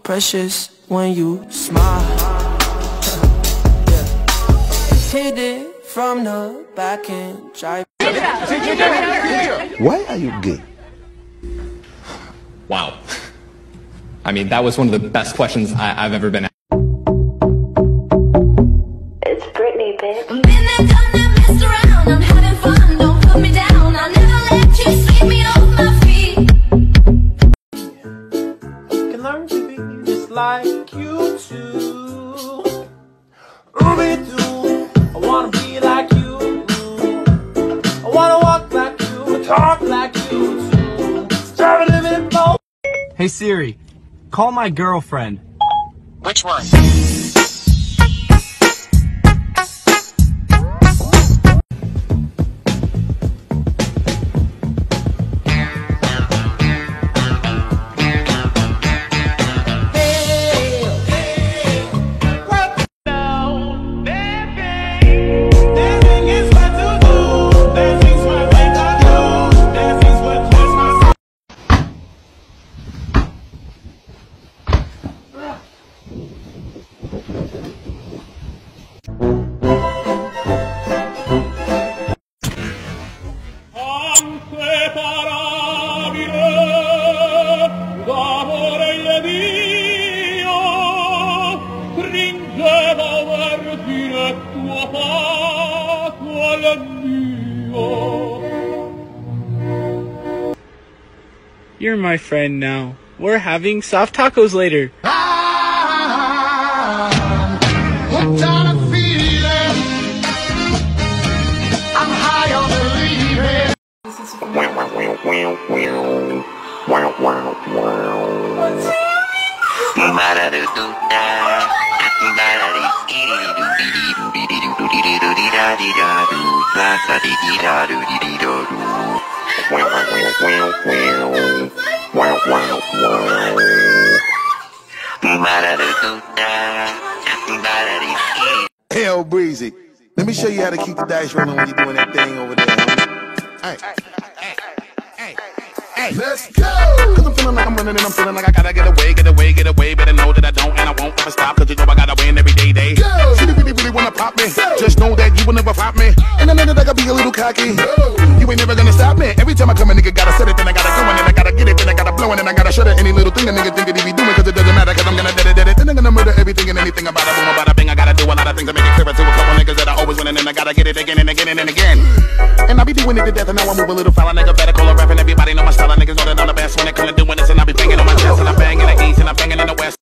precious when you smile. Yeah. Hit it from the back and drive. Why are you gay? Wow. I mean, that was one of the best questions I've ever been asked. It's Britney, bitch. Been there, done that, messed around. I'm having fun, don't put me down. I'll never let you sweep me off my feet. I can learn to be just like you too. Ruby too. I wanna be like you. I wanna walk like you, talk like you too. Start living both. Hey Siri, call my girlfriend. Which one? You're my friend now. We're having soft tacos later. Hell, Breezy. Let me show you how to keep the dice rolling when you're doing that thing over there. Hey, let's go! Cause I'm feeling like I'm running and I'm feeling like I gotta get away. Better know that I don't and I won't ever stop. Cause you know I gotta win every day. Go! See, you really wanna pop me. Go! Just know that you will never flop me. And I know that I gotta be a little cocky. Go! You ain't never gonna stop me. Every time I come a nigga gotta set it, then I gotta go and then I gotta get it, then I gotta blow and then I gotta shut it. Any little thing a nigga think that he be doing, cause it doesn't matter, cause I'm gonna dead it. Then I'm gonna murder everything and anything about it. Boom, about a bing. I gotta do a lot of things to make it clearer to a couple niggas that I always win and then I gotta get it again and again and again. And I be doing it to death and now I move a little foul. Nigga better call a rap and everybody know my style. Niggas know that I'm the best when it comes to doing this and I be banging on my chest and I'm banging the east and I'm banging